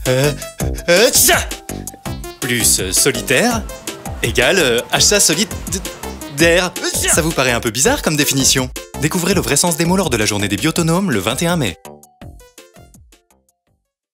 Tcha plus solitaire égale HA solidaire. Ça vous paraît un peu bizarre comme définition? Découvrez le vrai sens des mots lors de la journée des biotonomes le 21 mai.